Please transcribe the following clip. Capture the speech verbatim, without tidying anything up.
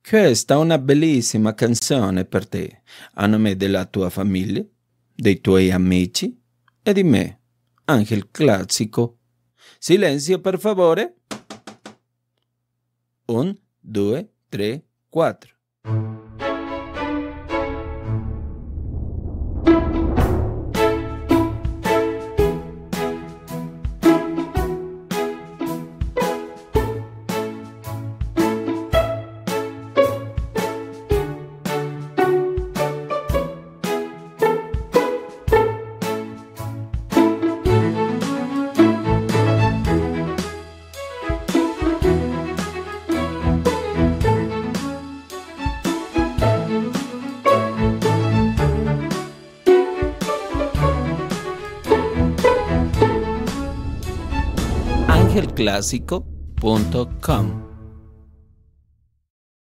Questa è una bellissima canzone per te, a nome della tua famiglia, dei tuoi amici e di me, Angel Classico. Silenzio, per favore. Un, due, tre, quattro. Angelclásico punto com